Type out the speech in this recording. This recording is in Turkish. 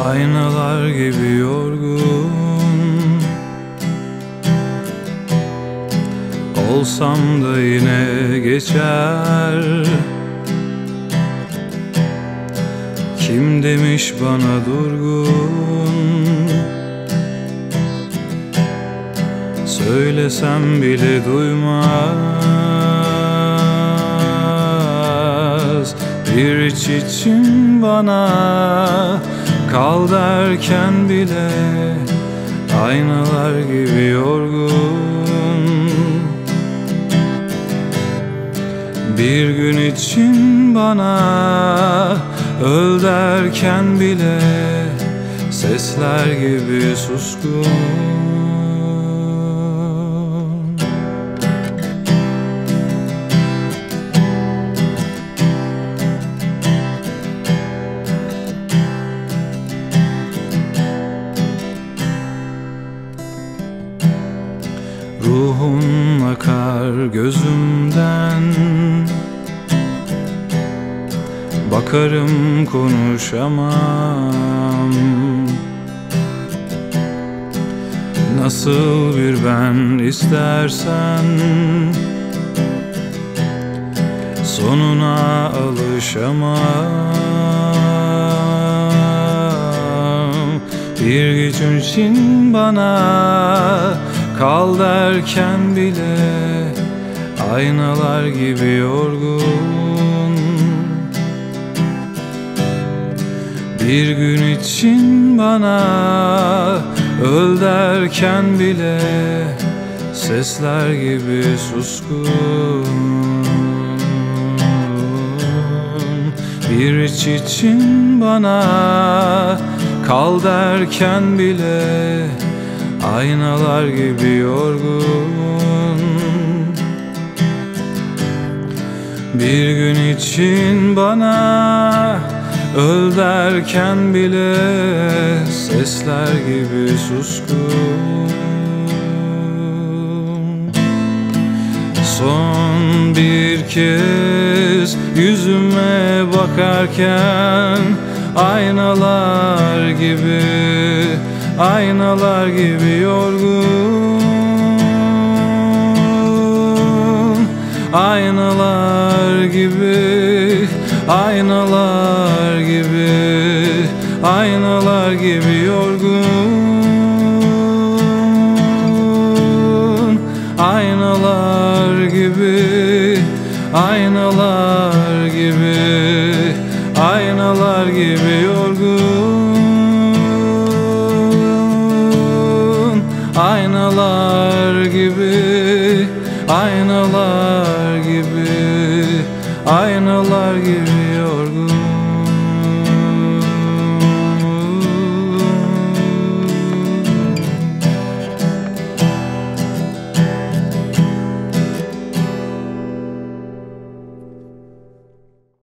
aynalar gibi yorgun. Olsam da yine geçer. Kim demiş bana durgun? Söylesem bile duymaz. Bir iç için bana kal derken bile aynalar gibi yorgun. Bir gün için bana öl derken bile sesler gibi suskun. Ruhun akar gözümden, bakarım konuşamam. Nasıl bir ben istersen, sonuna alışamam. Bir gün için bana kal derken bile aynalar gibi yorgun. Bir gün için bana öl derken bile sesler gibi suskun. Bir iç için bana kal derken bile aynalar gibi yorgun. Bir gün için bana öl derken bile sesler gibi suskun. Son bir kez yüzüme bakarken aynalar gibi, aynalar gibi yorgun. Aynalar gibi, aynalar gibi, aynalar gibi yorgun. Aynalar gibi, aynalar gibi, aynalar gibi yorgun. Aynalar gibi, aynalar gibi, aynalar gibi.